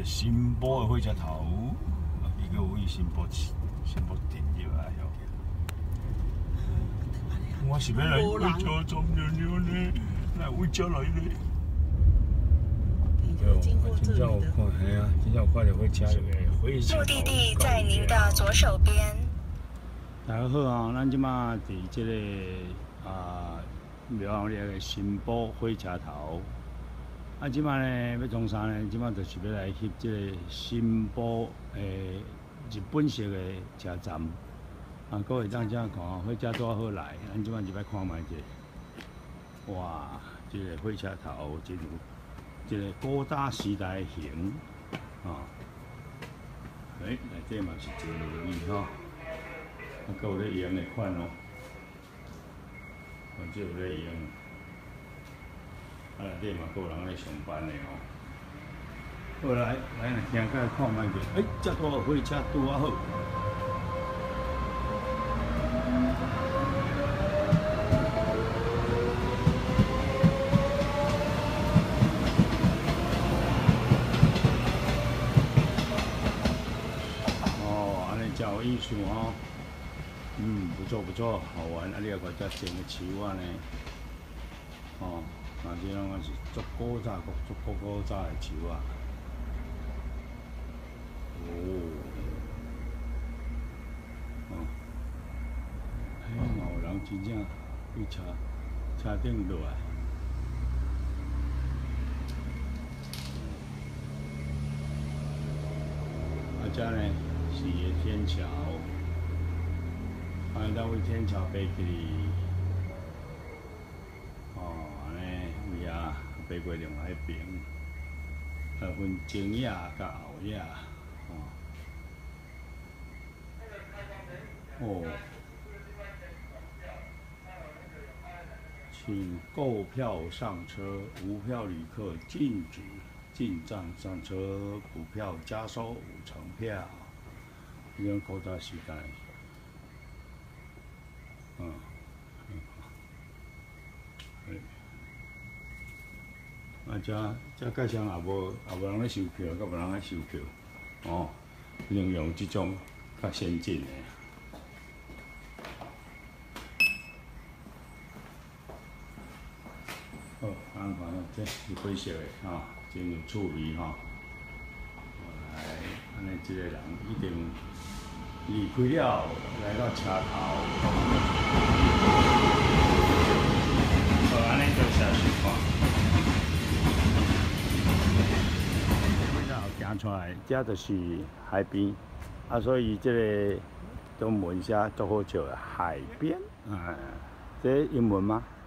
个新埔的火车头，伊个为新埔停入来哦。我是要来为车中牛牛呢，来为车来呢。 经过这里的。 哎呀，今天我看到火车那个火车头。 目的地在您的左手边。 大家好啊，咱即马伫即个苗栗个新埔火车头。即马呢要从啥呢？即马就是要来翕即个新埔日本式的车站。各位当遮看，火车多好来，咱即马入来看卖者。哇，即个火车头真有一个古早时代的形内底嘛是坐轮椅吼。佮有咧用的款哦，即有咧用，内底嘛佮有人咧上班的哦。好来，行过来看卖者，遮大火车拄啊好。哦，安尼真有意思哦。不错不错，好玩。你也看遮整个树仔呢，这拢是足古早的树仔。嘛有人真正去车顶落来。遮呢是个天桥。咱为天桥爬起哩，安尼为爬过另外一边，分前夜甲后夜，请购票上车，无票旅客禁止进站上车，补票加收50%票。这种古早时代。遮介绍也无人咧收票，佮无人咧收票，利用即种较先进的。好，看这是火色的真有趣味来，安尼即个人一定离开了，来到车头。安尼就下去看。行出来，这就是海边，所以这个中文写足好笑的海边，这英文吗？